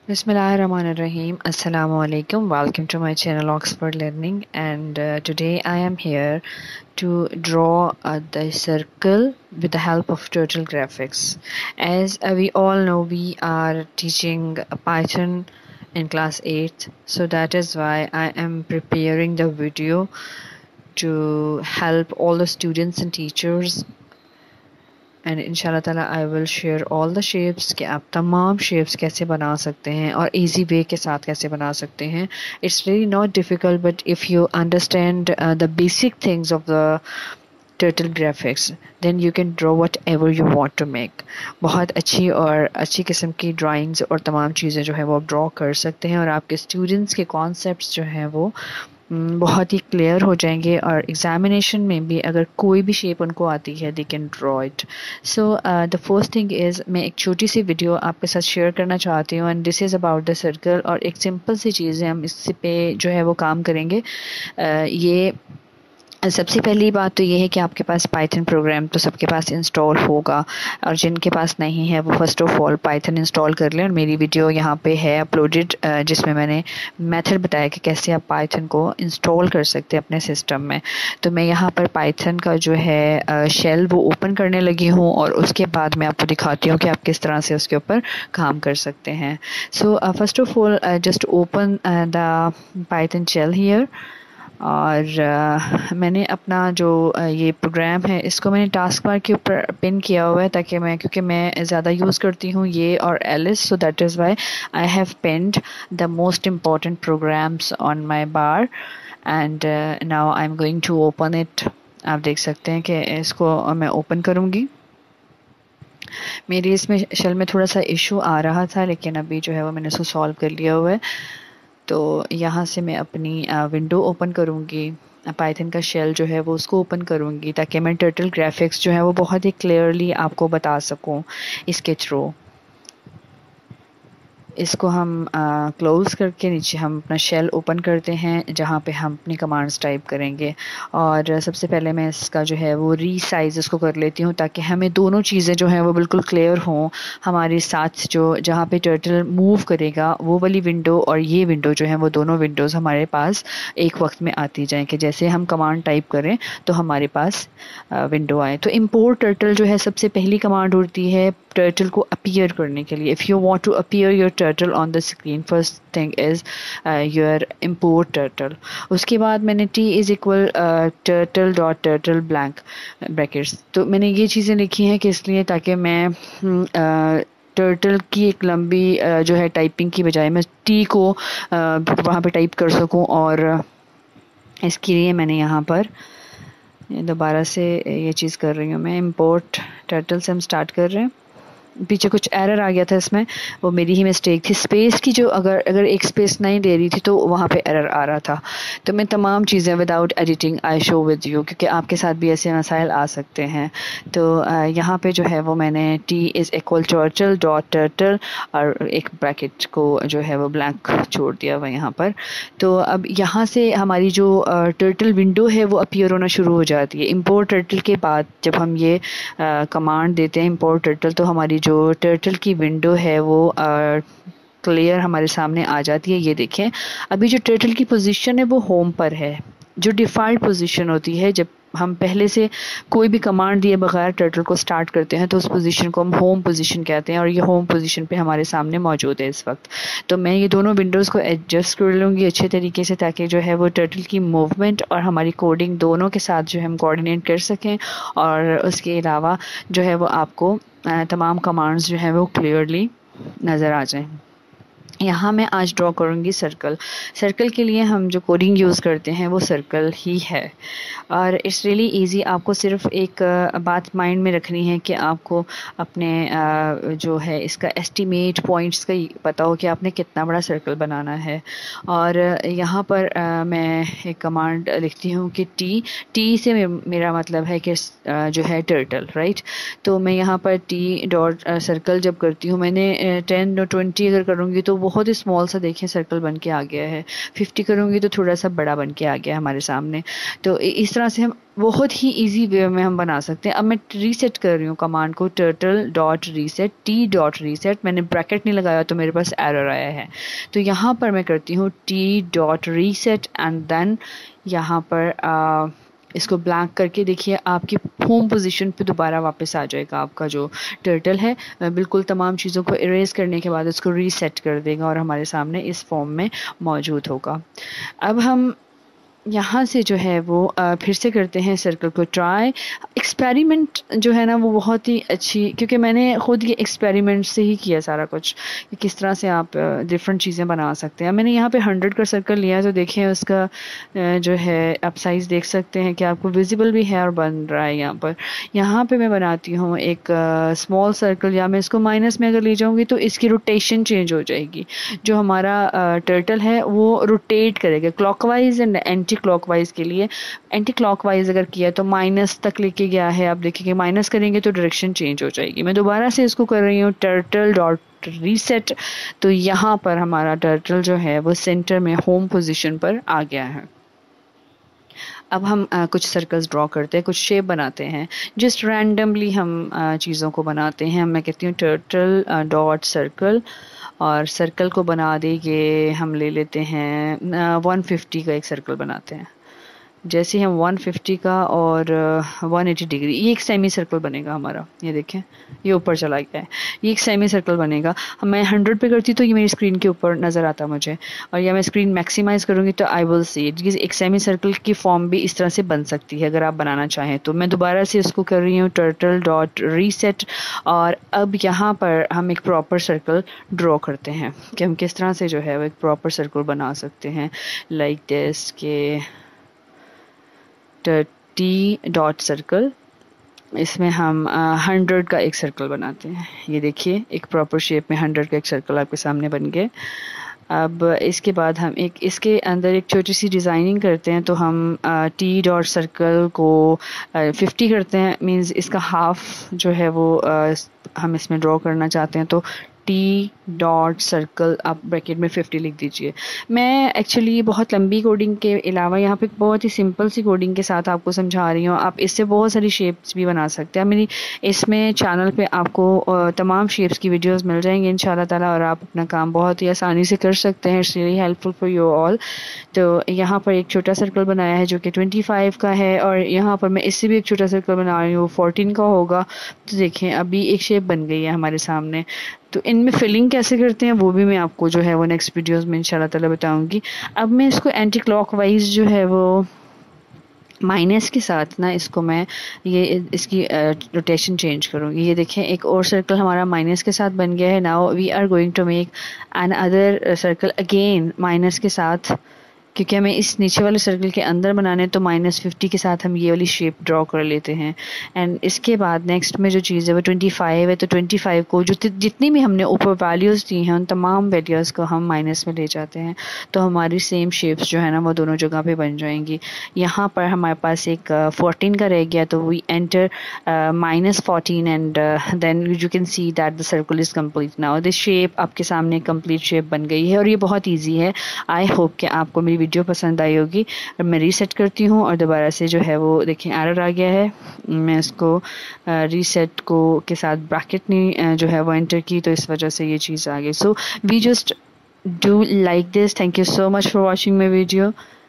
Bismillahirrahmanirrahim. Assalamu alaikum. Welcome to my channel Oxford Learning, and today I am here to draw the circle with the help of Turtle Graphics. As we all know, we are teaching Python in class 8, so that is why I am preparing the video to help all the students and teachers, and इंशाल्लाह ताला I will share all the shapes कि आप तमाम shapes कैसे बना सकते हैं और इजी वे के साथ कैसे बना सकते हैं. It's really not difficult, but if you understand the basic things of the turtle graphics then you can draw whatever you want to make. बहुत अच्छी और अच्छी किस्म की ड्राइंग्स और तमाम चीज़ें जो है वो आप ड्रॉ कर सकते हैं और आपके स्टूडेंट्स के कॉन्सेप्ट्स जो हैं वो बहुत ही क्लियर हो जाएंगे और एग्जामिनेशन में भी अगर कोई भी शेप उनको आती है they can draw it. So the first thing is मैं एक छोटी सी वीडियो आपके साथ शेयर करना चाहती हूँ and this is about the circle. और एक सिंपल सी चीज़ है, हम इस पे जो है वो काम करेंगे. ये सबसे पहली बात तो ये है कि आपके पास पाइथन प्रोग्राम तो सबके पास इंस्टॉल होगा, और जिनके पास नहीं है वो first of all Python install कर लें. और मेरी वीडियो यहाँ पे है अपलोडेड जिसमें मैंने मेथड बताया कि कैसे आप पाइथन को इंस्टॉल कर सकते हैं अपने सिस्टम में. तो मैं यहाँ पर पाइथन का जो है शेल वो ओपन करने लगी हूँ और उसके बाद मैं आपको दिखाती हूँ कि आप किस तरह से उसके ऊपर काम कर सकते हैं. So first of all just open the Python shell here. और मैंने अपना जो ये प्रोग्राम है इसको मैंने टास्क बार के ऊपर पिन किया हुआ है ताकि क्योंकि मैं ज़्यादा यूज़ करती हूँ ये और एलिस, so that is why I have pinned the most important programs on my bar. And now I am going to open it. आप देख सकते हैं कि इसको मैं ओपन करूँगी. मेरी इसमें शेल में थोड़ा सा इशू आ रहा था लेकिन अभी जो है वो मैंने उसको सॉल्व कर लिया हुआ है. तो यहाँ से मैं अपनी विंडो ओपन करूँगी, पाइथन का शेल जो है वो उसको ओपन करूँगी ताकि मैं टर्टल ग्राफिक्स जो है वो बहुत ही क्लियरली आपको बता सकूँ इसके थ्रू. इसको हम क्लोज़ करके नीचे हम अपना शेल ओपन करते हैं जहाँ पे हम अपनी कमांड्स टाइप करेंगे. और सबसे पहले मैं इसका जो है वो रीसाइज़ इसको कर लेती हूँ ताकि हमें दोनों चीज़ें जो हैं वो बिल्कुल क्लियर हों. हमारे साथ जो जहाँ पे टर्टल मूव करेगा वो वाली विंडो और ये विंडो जो है वो दोनों विंडोज़ हमारे पास एक वक्त में आती जाएँ कि जैसे हम कमांड टाइप करें तो हमारे पास विंडो आए. तो इम्पोर्ट टर्टल जो है सबसे पहली कमांड होती है टर्टल को अपीयर करने के लिए. If you want to appear your turtle on the screen, first thing is your import turtle. उसके बाद मैंने t is equal turtle dot turtle blank brackets. तो मैंने ये चीज़ें लिखी हैं कि इसलिए ताकि मैं टर्टल की एक लंबी जो है टाइपिंग की बजाय मैं t को वहाँ पे टाइप कर सकूँ. और इसके लिए मैंने यहाँ पर दोबारा से ये चीज़ कर रही हूँ. मैं इम्पोर्ट टर्टल से हम स्टार्ट कर रहे हैं. पीछे कुछ एरर आ गया था इसमें, वो मेरी ही मिस्टेक थी. स्पेस की जो अगर एक स्पेस नहीं दे रही थी तो वहाँ पे एरर आ रहा था. तो मैं तमाम चीज़ें without editing I show with you क्योंकि आपके साथ भी ऐसे मसाइल आ सकते हैं. तो यहाँ पे जो है वो मैंने t is equal turtle dot turtle और एक ब्रैकेट को जो है वो ब्लैंक छोड़ दिया हुआ यहाँ पर. तो अब यहाँ से हमारी जो टर्टल विंडो है वो अपीयर होना शुरू हो जाती है. इम्पोर्ट टर्टल के बाद जब हम ये कमांड देते हैं इम्पोर्ट टर्टल तो हमारी जो टर्टल की विंडो है वो क्लियर हमारे सामने आ जाती है. ये देखें अभी जो टर्टल की पोजीशन है वो होम पर है, जो डिफ़ॉल्ट पोजीशन होती है. जब हम पहले से कोई भी कमांड दिए बगैर टर्टल को स्टार्ट करते हैं तो उस पोजीशन को हम होम पोजीशन कहते हैं और ये होम पोजीशन पे हमारे सामने मौजूद है इस वक्त. तो मैं ये दोनों विंडोज़ को एडजस्ट कर लूँगी अच्छे तरीके से ताकि जो है वो टर्टल की मूवमेंट और हमारी कोडिंग दोनों के साथ जो है हम कोऑर्डिनेट कर सकें. और उसके अलावा जो है वो आपको तमाम कमांड्स जो हैं वो क्लियरली नज़र आ जाएं. यहाँ मैं आज ड्रॉ करूँगी सर्कल. सर्कल के लिए हम जो कोडिंग यूज़ करते हैं वो सर्कल ही है और इट्स रियली इजी. आपको सिर्फ एक बात माइंड में रखनी है कि आपको अपने जो है इसका एस्टीमेट पॉइंट्स का पता हो कि आपने कितना बड़ा सर्कल बनाना है. और यहाँ पर मैं एक कमांड लिखती हूँ कि टी से मेरा मतलब है कि जो है टर्टल, राइट. तो मैं यहाँ पर t डॉट सर्कल जब करती हूँ मैंने 10 और 20 अगर करूँगी तो बहुत ही स्मॉल सा देखें सर्कल बन के आ गया है। 50 करूँगी तो थोड़ा सा बड़ा बन के आ गया हमारे सामने। तो इस तरह से हम बहुत ही इजी वे में हम बना सकते हैं। अब मैं रीसेट कर रही हूँ कमांड को, turtle dot reset, T dot reset. मैंने ब्रैकेट नहीं लगाया तो मेरे पास एरर आया है। तो यहाँ पर मैं करती हूँ T dot reset and then यहाँ पर इसको ब्लैंक करके देखिए आपकी होम पोजीशन पे दोबारा वापस आ जाएगा आपका जो टर्टल है। बिल्कुल तमाम चीज़ों को इरेज करने के बाद इसको रीसेट कर देगा और हमारे सामने इस फॉर्म में मौजूद होगा। अब हम यहाँ से जो है वो फिर से करते हैं सर्कल को ट्राई। एक्सपेरिमेंट जो है ना वो बहुत ही अच्छी, क्योंकि मैंने ख़ुद ये एक्सपेरिमेंट से ही किया सारा कुछ कि किस तरह से आप डिफरेंट चीज़ें बना सकते हैं। मैंने यहाँ पे 100 का सर्कल लिया तो देखें उसका जो है आप साइज़ देख सकते हैं कि आपको विजिबल भी है और बन रहा है यहाँ पर। यहाँ पे मैं बनाती हूँ एक स्मॉल सर्कल, या मैं इसको माइनस में अगर ले जाऊँगी तो इसकी रोटेशन चेंज हो जाएगी। जो हमारा टर्टल है वो रोटेट करेगा क्लॉकवाइज एंड एंटी क्लॉकवाइज के लिए। एंटी क्लॉकवाइज अगर किया तो माइनस तक लेके गया है, आप देखेंगे माइनस करेंगे तो डायरेक्शन चेंज हो जाएगी। मैं दोबारा से इसको कर रही हूँ टर्टल डॉट रीसेट। तो यहाँ पर हमारा टर्टल जो है वो सेंटर में होम पोजीशन पर आ गया है। अब हम कुछ सर्कल्स ड्रॉ करते हैं, कुछ शेप बनाते हैं। जस्ट रैंडमली हम चीज़ों को बनाते हैं। मैं कहती हूँ टर्टल डॉट सर्कल, और सर्कल को बना दे ये हम ले लेते हैं 150 का एक सर्कल बनाते हैं। जैसे हम 150 का और 180 डिग्री, ये एक सेमी सर्कल बनेगा हमारा। ये देखें ये ऊपर चला गया है, ये एक सेमी सर्कल बनेगा। मैं 100 पे करती तो ये मेरी स्क्रीन के ऊपर नज़र आता मुझे, और या मैं स्क्रीन मैक्सिमाइज़ करूँगी तो आई विल सी इट। एक सेमी सर्कल की फॉर्म भी इस तरह से बन सकती है अगर आप बनाना चाहें तो। मैं दोबारा से इसको कर रही हूँ टर्टल डॉट रीसेट, और अब यहाँ पर हम एक प्रॉपर सर्कल ड्रॉ करते हैं कि हम किस तरह से जो है वो एक प्रॉपर सर्कल बना सकते हैं। लाइक दिस के टी डॉट सर्कल, इसमें हम 100 का एक सर्कल बनाते हैं। ये देखिए एक प्रॉपर शेप में 100 का एक सर्कल आपके सामने बन गए। अब इसके बाद हम एक इसके अंदर एक छोटी सी डिज़ाइनिंग करते हैं। तो हम टी डॉट सर्कल को 50 करते हैं, मींस इसका हाफ जो है वो हम इसमें ड्रॉ करना चाहते हैं। तो टी डॉट सर्कल आप ब्रैकेट में 50 लिख दीजिए। मैं एक्चुअली बहुत लंबी कोडिंग के अलावा यहाँ पे बहुत ही सिंपल सी कोडिंग के साथ आपको समझा रही हूँ। आप इससे बहुत सारी शेप्स भी बना सकते हैं। मेरी इसमें चैनल पे आपको तमाम शेप्स की वीडियोस मिल जाएंगी इंशाल्लाह ताला, और आप अपना काम बहुत ही आसानी से कर सकते हैं। It's really helpful for you all. तो यहाँ पर एक छोटा सर्कल बनाया है जो कि 25 का है, और यहाँ पर मैं इससे भी एक छोटा सर्कल बना रही हूँ 14 का होगा। तो देखें अभी एक शेप बन गई है हमारे सामने। तो इनमें फिलिंग कैसे करते हैं वो भी मैं आपको जो है वो नेक्स्ट वीडियोस में इंशाल्लाह ताला बताऊंगी। अब मैं इसको एंटी क्लॉकवाइज जो है वो माइनस के साथ ना इसको मैं ये इसकी रोटेशन चेंज करूँगी। ये देखें एक और सर्कल हमारा माइनस के साथ बन गया है। Now we are going to make another circle again minus के साथ, क्योंकि हमें इस नीचे वाले सर्कल के अंदर बनाने तो -50 के साथ हम ये वाली शेप ड्रॉ कर लेते हैं। एंड इसके बाद नेक्स्ट में जो चीज़ है वो 25 है। तो 25 को जो जितनी भी हमने ऊपर वैल्यूज़ दी हैं उन तमाम वैल्यूज़ को हम माइनस में ले जाते हैं, तो हमारी सेम शेप्स जो है ना वो दोनों जगह पे बन जाएंगी। यहाँ पर हमारे पास एक 14 का रह गया, तो we enter -14 and then you can see that the circle is complete. Now this shape आपके सामने कंप्लीट शेप बन गई है, और ये बहुत ईजी है। आई होप कि आपको मेरी वीडियो पसंद आई होगी। अब मैं रीसेट करती हूँ और दोबारा से जो है वो देखें एरर आ गया है। मैं इसको रीसेट को के साथ ब्रैकेट नहीं जो है वो एंटर की, तो इस वजह से ये चीज़ आ गई। So we just do like this. Thank you so much for watching my video.